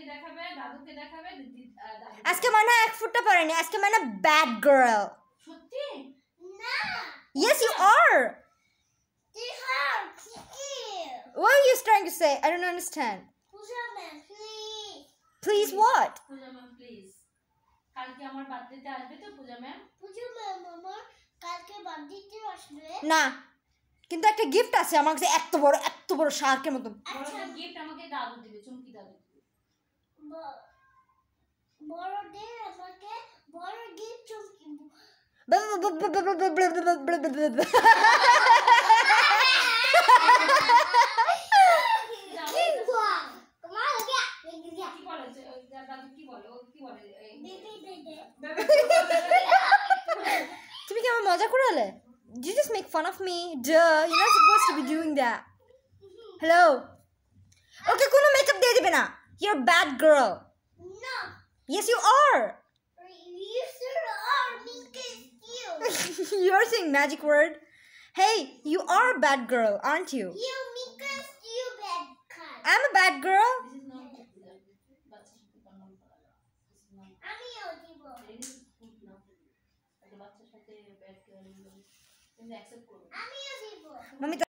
দেখাবে, দাদুকে দেখাবে, আজকে মানে 1 ফুটটা পড়েনি, আজকে মানে ব্যাড গার্ল। সত্যি? না। Yes, you are. What are you trying to say? I don't understand. Puja ma'am please. Please what? Puja ma'am please. কালকে আমার বার্থডেতে আসবে তো পূজা ম্যাম? পূজা ম্যাম আমার কালকে বার্থডেতে আসবে। না, কিন্তু একটা গিফট আছে আমার কাছে, এত বড় শার্কের মতো। আচ্ছা গিফট আমাকে দাদু দিবে, চুমকি দাদু দিবে। বড় দে আমাকে বড় গিফট চুমকি। তুমি কি আমার মজা করালে? You just make fun of me. Duh, you're not supposed to be doing that. Hello. Okay, কোনো মেকআপ দিয়ে দিবে না. You're a bad girl. No. Yes, you are. You sure are because you. You're saying magic word. Hey, you are a bad girl, aren't you? You because you bad guy. I'm a bad girl. আমিও দিব। বাচ্চার সাথে bad girl, তুমি accept করো। আমিও দিব। Mami,